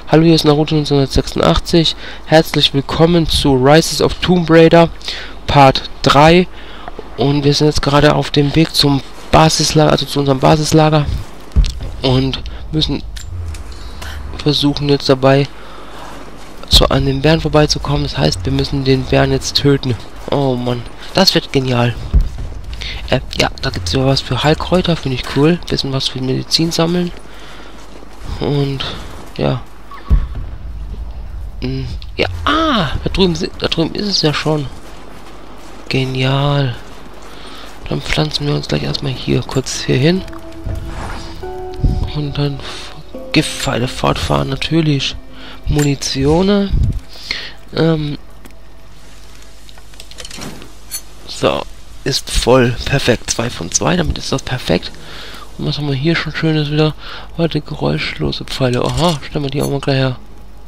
Hallo, hier ist Naruto 1986. Herzlich willkommen zu Rise of Tomb Raider Part 3. Und wir sind jetzt gerade auf dem Weg zum Basislager, also zu unserem Basislager. Und müssen versuchen jetzt dabei an den Bären vorbeizukommen. Das heißt, wir müssen den Bären jetzt töten. Oh Mann, das wird genial. Ja, da gibt es ja was für Heilkräuter, finde ich cool. Bisschen was für Medizin sammeln. Und ja. Ja, da drüben ist es ja schon. Genial. Dann pflanzen wir uns gleich erstmal hier kurz hier hin. Und dann Giftpfeile fortfahren, natürlich. Munition. So, ist voll. Perfekt. 2 von 2, damit ist das perfekt. Und was haben wir hier schon Schönes wieder? Warte, geräuschlose Pfeile. Aha, stellen wir die auch mal gleich her.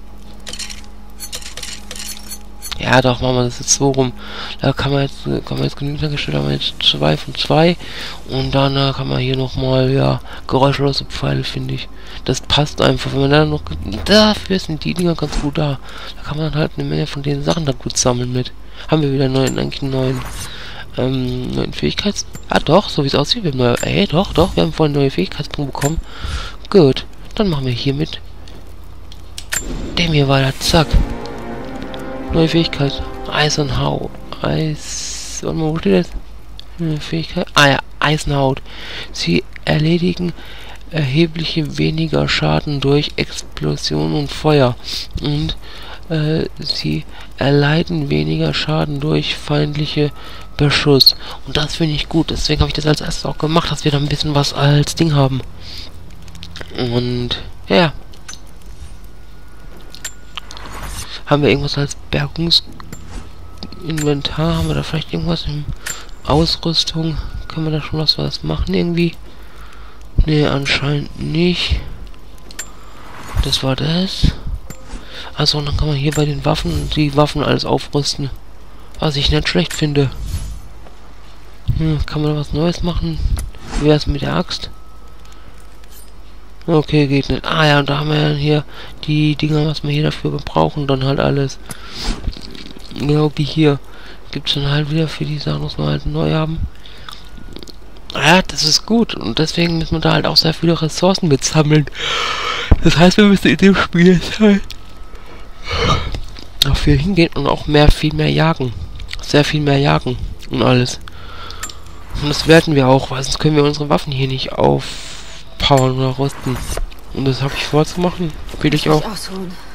Ja, doch, machen wir das jetzt so rum. Da kann man jetzt genügend hergestellt, haben wir jetzt 2 von 2. Und dann kann man hier nochmal, ja, geräuschlose Pfeile, finde ich. Das passt einfach. Wenn man dann noch... Dafür sind die Dinger ganz gut da. Da kann man halt eine Menge von den Sachen da gut sammeln mit. Haben wir wieder eigentlich einen neuen Fähigkeits... Ah, doch, so wie es aussieht. Wir haben doch, wir haben vorhin neue Fähigkeitspunkte bekommen. Gut, dann machen wir hier mit dem hier weiter. Zack. Neue Fähigkeit. Eisenhaut. Warte mal, wo steht das? Neue Fähigkeit. Ah ja, Eisenhaut. Sie erledigen erhebliche weniger Schaden durch Explosion und Feuer. Und sie erleiden weniger Schaden durch feindliche Beschuss. Und das finde ich gut. Deswegen habe ich das als erstes auch gemacht, dass wir da ein bisschen was als Ding haben. Und ja. Haben wir irgendwas als Bergungsinventar? Haben wir da vielleicht irgendwas in Ausrüstung? Können wir da schon was machen irgendwie? Ne, anscheinend nicht. Das war das. Also und dann kann man hier bei den Waffen die Waffen alles aufrüsten. Was ich nicht schlecht finde. Kann man da was Neues machen? Wie wär's mit der Axt? Okay, geht nicht. Ah ja, und da haben wir ja hier die Dinger, was wir hier dafür brauchen, dann halt alles. Genau wie hier. Gibt es dann halt wieder für die Sachen, was wir halt neu haben. Ja, das ist gut. Und deswegen müssen wir da halt auch sehr viele Ressourcen mit sammeln. Das heißt, wir müssen in dem Spiel jetzt halt dafür hingehen und auch viel mehr jagen. Sehr viel mehr jagen und alles. Und das werden wir auch, weil sonst können wir unsere Waffen hier nicht aufpowern oder rüsten. Und das habe ich vorzumachen. Will ich auch. So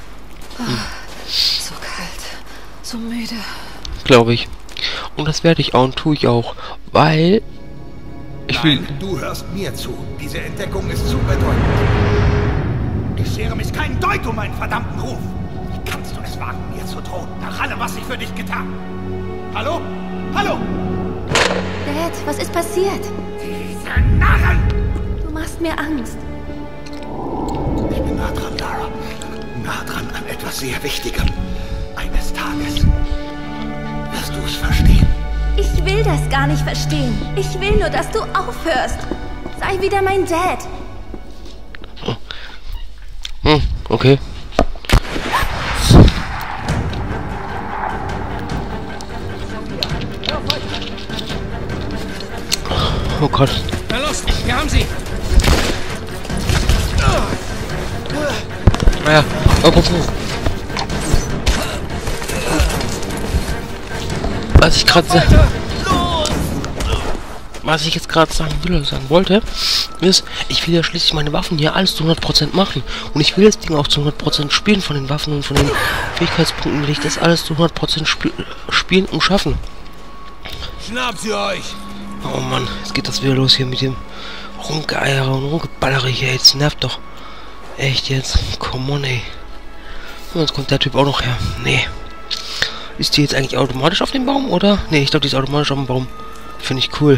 kalt, so müde. Glaube ich. Und das werde ich auch und tue ich auch. Weil ich will... Nein, du hörst mir zu. Diese Entdeckung ist zu bedeutend. Ich schere mich keinen Deut um meinen verdammten Ruf. Wie kannst du es wagen, mir zu drohen? Nach allem, was ich für dich getan. Hallo? Hallo? Dad, was ist passiert? Diese Narren! Du machst mir Angst. Ich bin nah dran, Lara. Nah dran an etwas sehr Wichtigem. Eines Tages wirst du es verstehen. Ich will das gar nicht verstehen. Ich will nur, dass du aufhörst. Sei wieder mein Dad. Okay. Oh Gott. Na los, wir haben sie. Ja, oh. Was ich jetzt gerade sagen wollte, ist, ich will ja schließlich meine Waffen hier alles zu 100% machen. Und ich will das Ding auch zu 100% spielen von den Waffen und von den Fähigkeitspunkten, will ich das alles zu 100% spielen und schaffen. Schnappt sie euch! Oh Mann, jetzt geht das wieder los hier mit dem Rumgeeiere und Rumgeballere hier. Jetzt nervt doch. Echt jetzt? Come on, ey. Und jetzt kommt der Typ auch noch her. Nee. Ist die jetzt eigentlich automatisch auf dem Baum, oder? Nee, ich glaube, die ist automatisch auf dem Baum. Finde ich cool.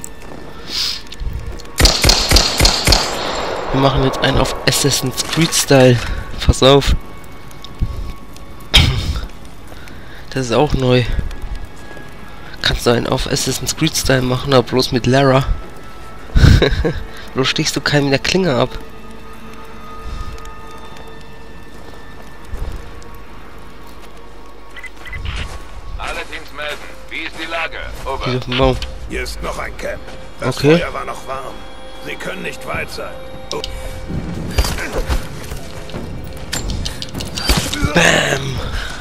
Wir machen jetzt einen auf Assassin's Creed Style. Pass auf. Das ist auch neu. Kannst du einen auf Assassin's Creed Style machen, aber bloß mit Lara. Bloß stichst du keinen mit der Klinge ab. melden. Wie ist die Lage? Over. Hier auf dem Baum. Hier ist noch ein Camp. Das Okay. Feuer war noch warm. Sie können nicht weit sein. Oh. Bam!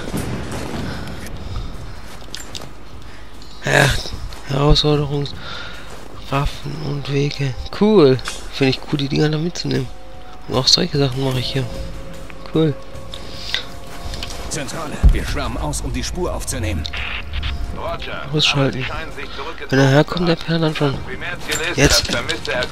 Ja, Herausforderung, Waffen und Wege. Cool. Finde ich cool, die Dinger da mitzunehmen. Und auch solche Sachen mache ich hier. Cool. Zentrale, wir schwärmen aus, um die Spur aufzunehmen. Roger. Ausschalten. Sie scheinen sich zurückgezogen Wenn er herkommt, zu der haben. Perl dann schon. Primärziel ist Jetzt. das vermisste Er-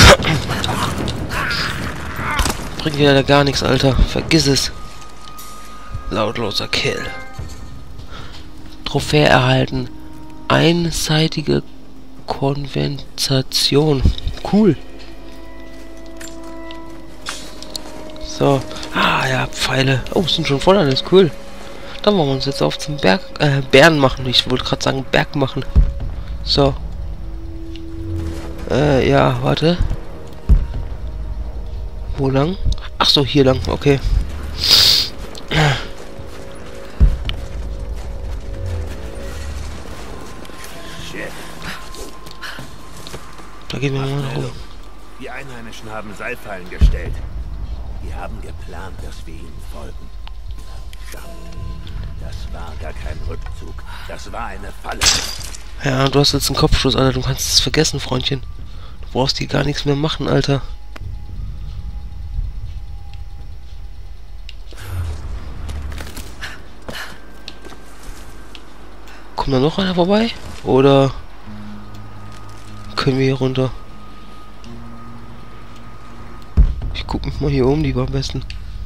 Bringt wieder gar nichts, Alter. Vergiss es. Lautloser Kill. Trophäe erhalten. Einseitige Konversation. Cool. So. Ah ja, Pfeile. Oh, sind schon voll alles. Cool. Dann wollen wir uns jetzt auf zum Bären machen. Ich wollte gerade sagen Berg machen. So. Ja, warte. Wo lang? Ach so, hier lang. Okay. Da gehen wir mal nach oben. Die Einheimischen haben Seilfallen gestellt. Die haben geplant, dass wir ihnen folgen. Verdammt. Das war gar kein Rückzug. Das war eine Falle. Ja, du hast jetzt einen Kopfschuss, Alter. Du kannst es vergessen, Freundchen. Du brauchst hier gar nichts mehr machen, Alter. Kommt da noch einer vorbei? Oder können wir hier runter? Ich guck mich mal hier um, lieber am besten.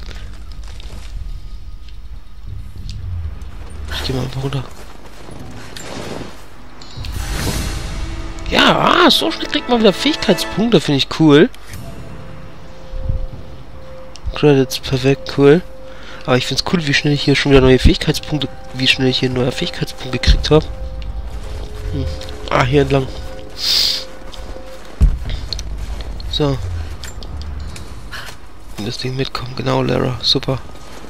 Ich geh mal einfach runter. Ja, so schnell kriegt man wieder Fähigkeitspunkte, finde ich cool. Credits, perfekt, cool. Aber ich finde es cool, wie schnell ich hier schon wieder neue Fähigkeitspunkte, gekriegt habe. Ah, hier entlang. So. Und das Ding mitkommen, genau, Lara, super.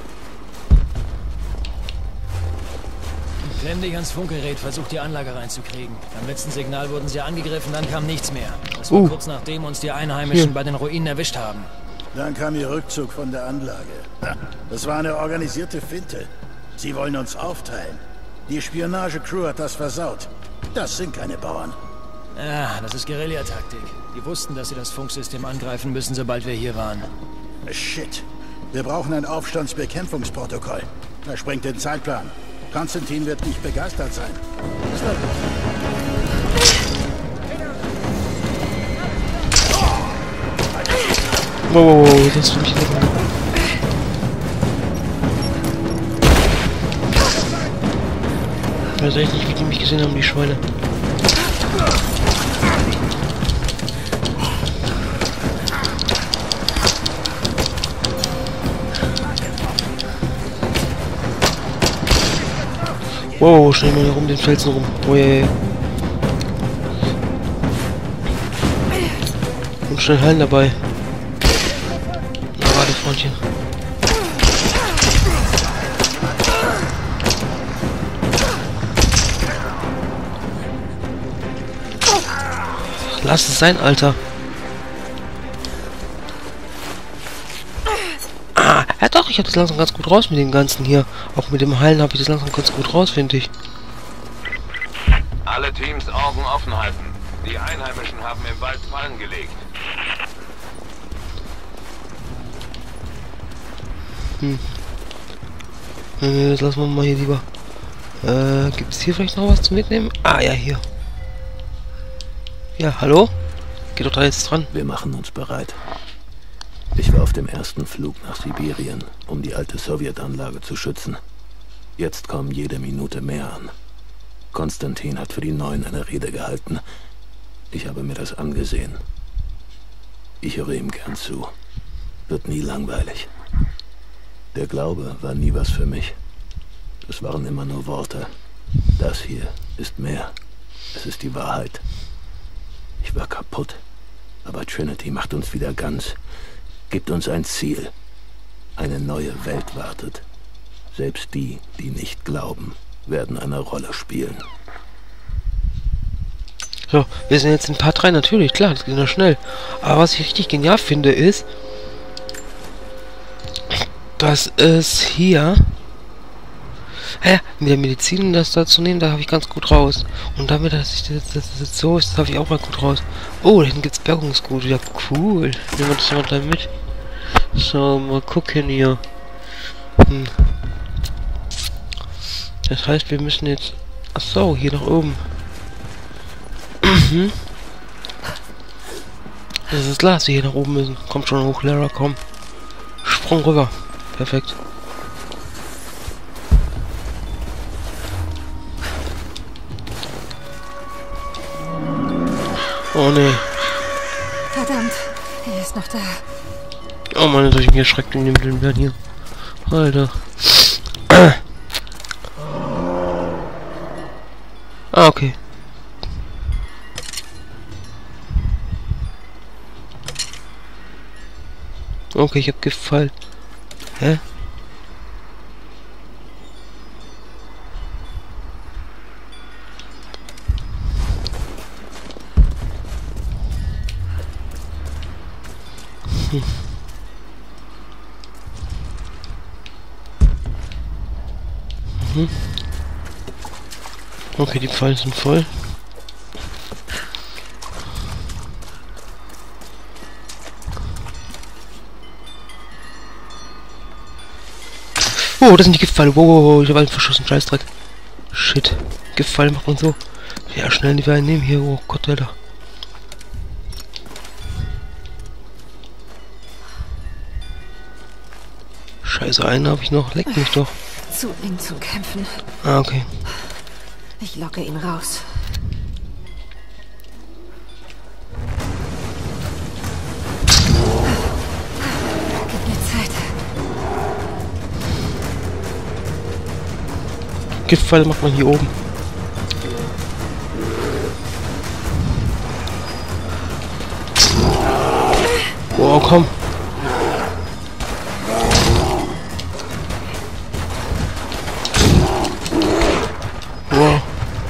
Klemm dich ans Funkgerät, versuch die Anlage reinzukriegen. Beim letzten Signal wurden sie angegriffen, dann kam nichts mehr. Das war kurz nachdem uns die Einheimischen bei den Ruinen erwischt haben. Dann kam ihr Rückzug von der Anlage. Das war eine organisierte Finte. Sie wollen uns aufteilen. Die Spionage-Crew hat das versaut. Das sind keine Bauern. Ja, das ist Guerillataktik. Die wussten, dass sie das Funksystem angreifen müssen, sobald wir hier waren. Shit. Wir brauchen ein Aufstandsbekämpfungsprotokoll. Das sprengt den Zeitplan. Konstantin wird nicht begeistert sein. Wow, das finde ich nicht. Ich weiß echt nicht, wie die mich gesehen haben, die Schweine. Wow, schnell mal hier rum den Felsen rum. Oh je. Und schnell heilen dabei. Na warte, Freundchen. Lass es sein, Alter. Ah, ja doch, ich habe das langsam ganz gut raus mit dem Ganzen hier. Auch mit dem Heilen habe ich das langsam ganz gut raus, finde ich. Alle Teams Augen offen halten. Die Einheimischen haben im Wald Fallen gelegt. Das lassen wir mal hier lieber. Gibt es hier vielleicht noch was zu mitnehmen? Ah, ja, hier. Ja, hallo? Geht doch da jetzt dran. Wir machen uns bereit. Ich war auf dem ersten Flug nach Sibirien, um die alte Sowjetanlage zu schützen. Jetzt kommen jede Minute mehr an. Konstantin hat für die Neuen eine Rede gehalten. Ich habe mir das angesehen. Ich höre ihm gern zu. Wird nie langweilig. Der Glaube war nie was für mich. Es waren immer nur Worte. Das hier ist mehr. Es ist die Wahrheit. Ich war kaputt. Aber Trinity macht uns wieder ganz. Gibt uns ein Ziel. Eine neue Welt wartet. Selbst die, die nicht glauben, werden eine Rolle spielen. So, wir sind jetzt in Part 3, natürlich, klar, das geht noch schnell. Aber was ich richtig genial finde, ist, dass es hier... mit der Medizin das da zu nehmen, da habe ich ganz gut raus. Und damit, dass ich das jetzt so ist, habe ich auch mal gut raus. Oh, da hinten gibt es Bergungsgut. Ja, cool. Nehmen wir das mal gleich mit. So, mal gucken hier. Das heißt, wir müssen jetzt... Ach so, hier nach oben. Das ist klar, dass wir hier nach oben müssen. Komm schon hoch, Lara, komm. Sprung rüber. Perfekt. Oh ne. Verdammt, er ist noch da. Oh Mann, soll ich mich erschreckt in dem werden hier. Alter. Ah, okay. Okay, ich hab gefallen. Hä? Okay, die Pfeile sind voll. Oh, das sind die Giftpfeile. Wow, ich habe einen verschossen. Scheißdreck. Shit. Giftpfeile macht man so. Ja, schnell die wir einen nehmen hier. Oh Gott, Alter. Scheiße, einen habe ich noch. Leck mich doch. Zu eng zum Kämpfen. Ah, okay. Ich locke ihn raus. Gib mir Zeit. Giftpfeile macht man hier oben. Oh, komm. Wow.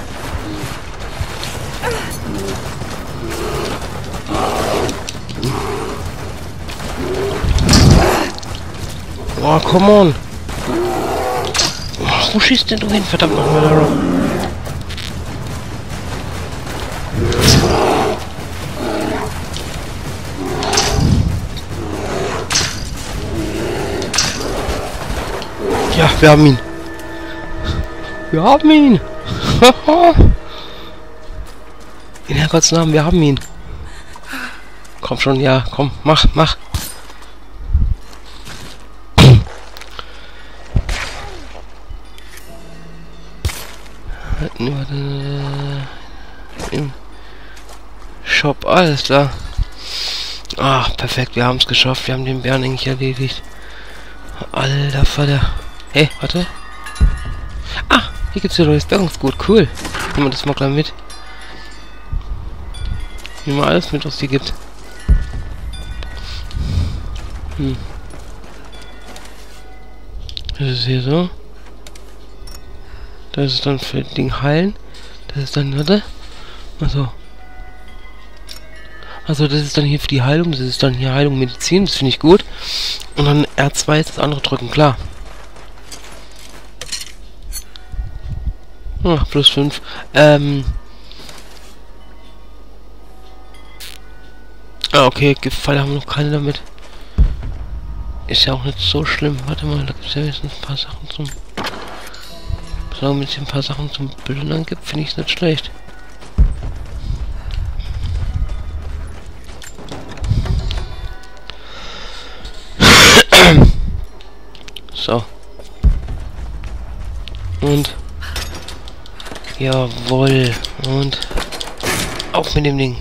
Oh, come on. Wo schießt denn du hin? Verdammt nochmal, Lara. Ja, wir haben ihn. Wir haben ihn. In Herrgotts Namen, wir haben ihn. Komm schon, ja, komm, mach. Im Shop, alles klar. Ah, perfekt, wir haben es geschafft. Wir haben den Bären eigentlich erledigt. Alter Vater. Hey, warte. Ah, hier gibt's ja neues Bergungsgut. Cool. Nehmen wir das mal gleich mit. Nehmen wir alles mit, was die gibt. Das ist hier so. Das ist dann für Ding heilen. Das ist dann, warte. Also das ist dann hier für die Heilung. Das ist dann hier Heilung Medizin. Das finde ich gut. Und dann R2 ist das andere drücken, klar. Ach, plus 5. Ah, okay, Giftpfeile haben wir noch keine damit. Ist ja auch nicht so schlimm. Warte mal, da gibt es ja wenigstens ein paar Sachen zum... Solange es ein paar Sachen zum Plündern gibt, finde ich es nicht schlecht. So. Und... Jawohl. Und... Auf mit dem Ding.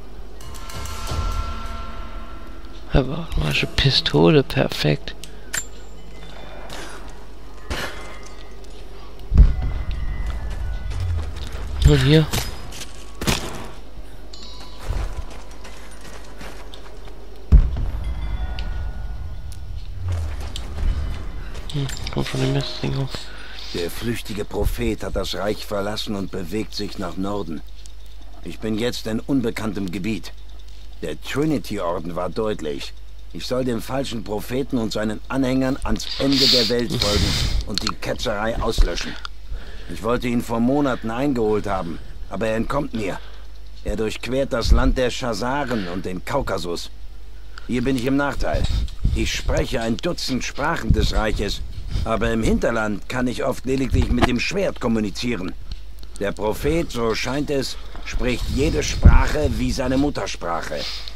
Aber eine Pistole, perfekt. Und hier. Kommt von dem Mistding auf. Der flüchtige Prophet hat das Reich verlassen und bewegt sich nach Norden. Ich bin jetzt in unbekanntem Gebiet. Der Trinity-Orden war deutlich. Ich soll dem falschen Propheten und seinen Anhängern ans Ende der Welt folgen und die Ketzerei auslöschen. Ich wollte ihn vor Monaten eingeholt haben, aber er entkommt mir. Er durchquert das Land der Chazaren und den Kaukasus. Hier bin ich im Nachteil. Ich spreche ein Dutzend Sprachen des Reiches, aber im Hinterland kann ich oft lediglich mit dem Schwert kommunizieren. Der Prophet, so scheint es, spricht jede Sprache wie seine Muttersprache.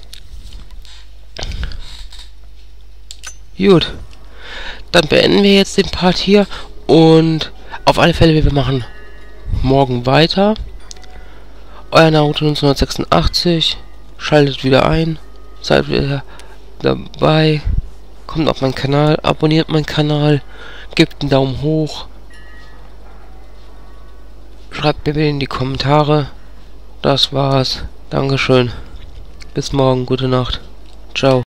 Gut. Dann beenden wir jetzt den Part hier und auf alle Fälle, wir machen morgen weiter. Euer Naruto 1986. Schaltet wieder ein. Seid wieder dabei. Kommt auf meinen Kanal. Abonniert meinen Kanal. Gebt einen Daumen hoch. Schreibt mir bitte in die Kommentare. Das war's. Dankeschön. Bis morgen. Gute Nacht. Ciao.